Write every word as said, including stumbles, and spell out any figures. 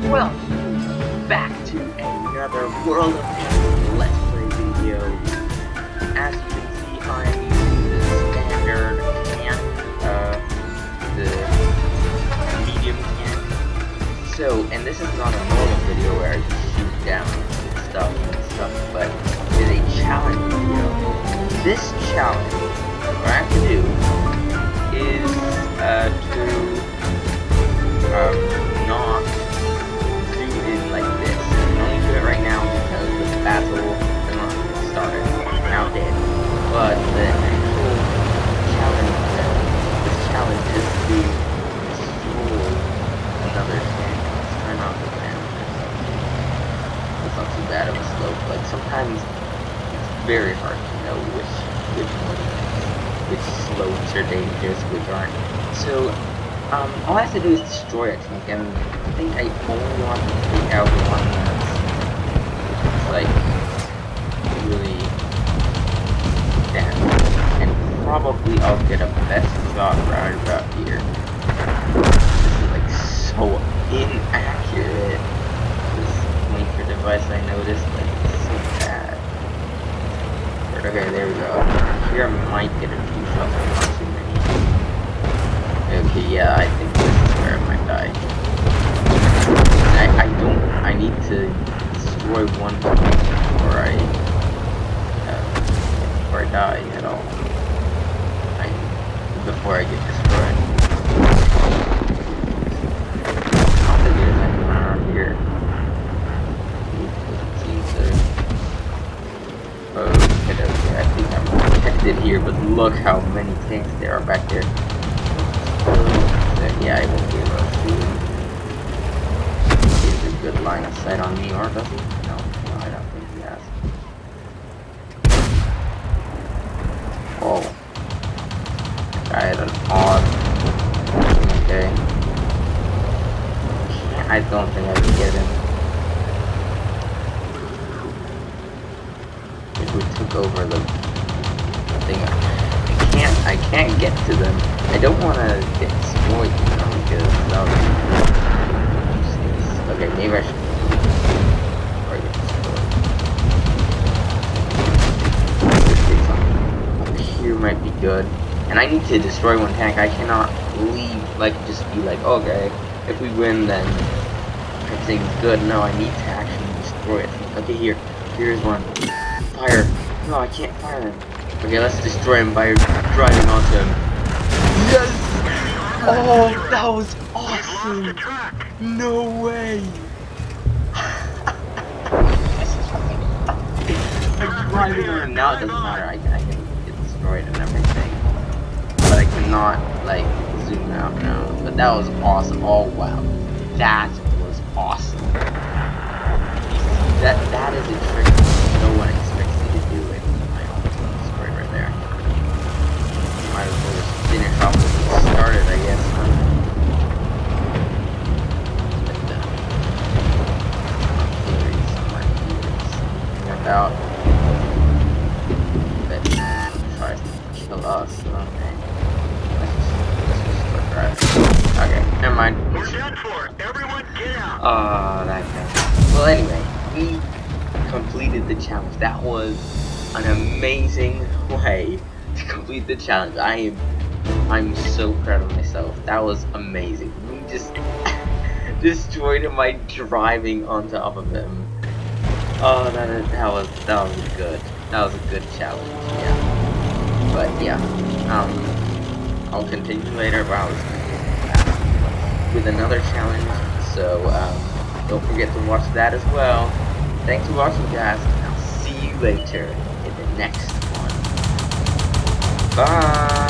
Well, back to another World of Tanks Let's Play video. As you can see, I'm using the standard tank, uh, the medium tank. So, and this is not a normal video where I just shoot down stuff and stuff, but it is a challenge video. This challenge, what I have to do is, uh, to, um, not do it like this. I can only do it right now because the battle is not started. Now dead. But the actual challenge, this challenge is to destroy another tank. Let's turn off the fan. It's not too bad of a slope. Like sometimes it's very hard to know which which one, which slopes are dangerous, which aren't. So. Um, all I have to do is destroy a tank, and I think I only want to take out the one that's, like, really damaged. And probably I'll get a best shot right about here. This is, like, so inaccurate. This launcher device I noticed, like, it's so bad. Okay, there we go. Here I might get a few shots, but not too many. Okay, yeah, I think this is where I might die. I, I don't, I need to destroy one before I, uh, before I die at all. I, before I get destroyed. Not that there's anyone around here. Seems to, okay, okay, I think I'm protected here, but look how many tanks there are back there. Yeah, I won't be able to see. He has a good line of sight on me, or does he? No, no, I don't think he has. Oh. I had an odd. Okay. I don't think I can get him. If we took over the thing. I can't, I can't get to them. I don't want to get destroyed, you know, because that would be... Okay, maybe I should... Or get destroyed. Up here might be good. And I need to destroy one tank. I cannot leave, like, just be like, okay, if we win, then everything's good. No, I need to actually destroy it. Okay, here. Here's one. Fire. No, I can't fire him. Okay, let's destroy him by driving onto him. Yes! Oh, that was awesome! No way! I'm driving him now, it doesn't matter, I, I can get destroyed and everything. But I cannot, like, zoom out now. But that was awesome. Oh, wow. That was awesome. You see, that, that is a trick no one expects me to do it. I almost got destroyed right there. Might as well just finish off what we started, I guess, huh? But, uh, somewhere here, something about that tries to kill us, okay. Let's just, let's just start driving. Okay, never mind. We're done for. Everyone get out. Ah, uh, that guy. Well, anyway, we completed the challenge. That was an amazing way to complete the challenge. I am I'm so proud of myself. That was amazing. We just destroyed him by driving on top of him. Oh, that is, that was that was good. That was a good challenge. Yeah. But yeah, um, I'll continue later. But I was with another challenge. So um, don't forget to watch that as well. Thanks for watching, guys. I'll see you later in the next one. Bye.